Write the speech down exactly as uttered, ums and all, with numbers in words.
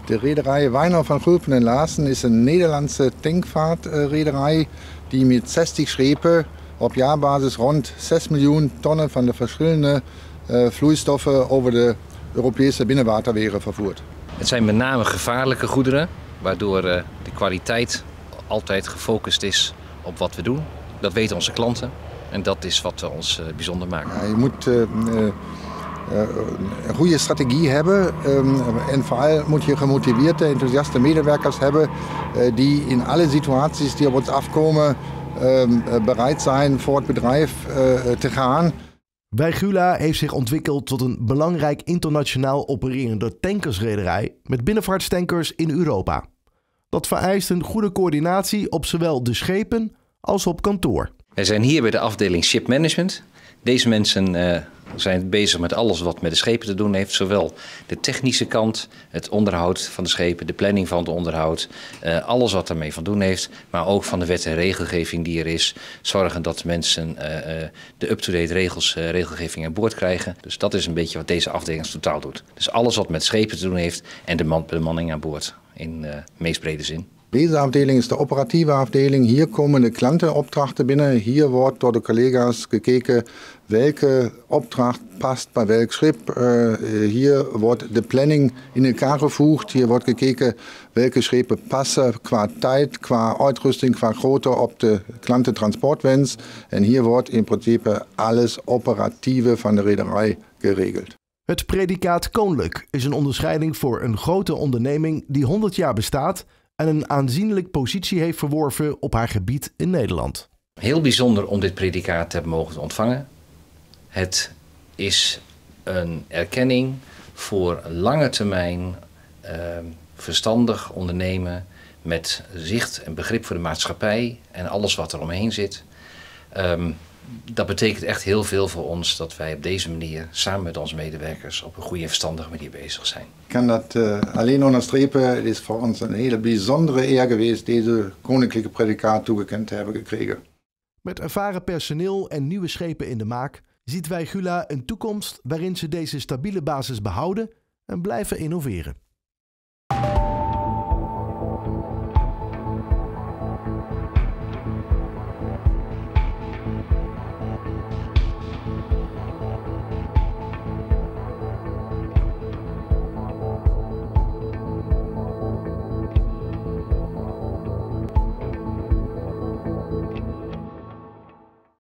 De Reederei Weinau van Gulpen en Larsen is een Nederlandse tankvaartreederij die met zestig schepen op jaarbasis rond zes miljoen tonnen van de verschillende uh, vloeistoffen over de Europese binnenwaterwegen vervoert. Het zijn met name gevaarlijke goederen, waardoor uh, de kwaliteit altijd gefocust is op wat we doen. Dat weten onze klanten en dat is wat ons uh, bijzonder maakt. Ja, je moet uh, uh, een goede strategie hebben um, en vooral moet je gemotiveerde, enthousiaste medewerkers hebben uh, die in alle situaties die op ons afkomen um, bereid zijn voor het bedrijf uh, te gaan. Weixula heeft zich ontwikkeld tot een belangrijk internationaal opererende tankersrederij met binnenvaartstankers in Europa. Dat vereist een goede coördinatie op zowel de schepen als op kantoor. Wij zijn hier bij de afdeling Ship Management. Deze mensen uh, zijn bezig met alles wat met de schepen te doen heeft. Zowel de technische kant, het onderhoud van de schepen, de planning van het onderhoud. Uh, alles wat daarmee van doen heeft. Maar ook van de wet en regelgeving die er is. Zorgen dat mensen uh, uh, de up-to-date regels, uh, regelgeving aan boord krijgen. Dus dat is een beetje wat deze afdeling totaal doet. Dus alles wat met schepen te doen heeft en de man, bemanning aan boord in uh, meest brede zin. Deze afdeling is de operatieve afdeling. Hier komen de klantenopdrachten binnen. Hier wordt door de collega's gekeken welke opdracht past bij welk schip. Uh, hier wordt de planning in elkaar gevoegd. Hier wordt gekeken welke schepen passen qua tijd, qua uitrusting, qua grootte op de klantentransportwens. En hier wordt in principe alles operatieve van de reederij geregeld. Het predicaat koninklijk is een onderscheiding voor een grote onderneming die honderd jaar bestaat en een aanzienlijke positie heeft verworven op haar gebied in Nederland. Heel bijzonder om dit predicaat te hebben mogen ontvangen. Het is een erkenning voor lange termijn uh, verstandig ondernemen met zicht en begrip voor de maatschappij en alles wat er omheen zit. Um, dat betekent echt heel veel voor ons dat wij op deze manier samen met onze medewerkers op een goede en verstandige manier bezig zijn. Ik kan dat uh, alleen onderstrepen. Het is voor ons een hele bijzondere eer geweest deze koninklijke predicaat toegekend te hebben gekregen. Met ervaren personeel en nieuwe schepen in de maak ziet Weixula een toekomst waarin ze deze stabiele basis behouden en blijven innoveren.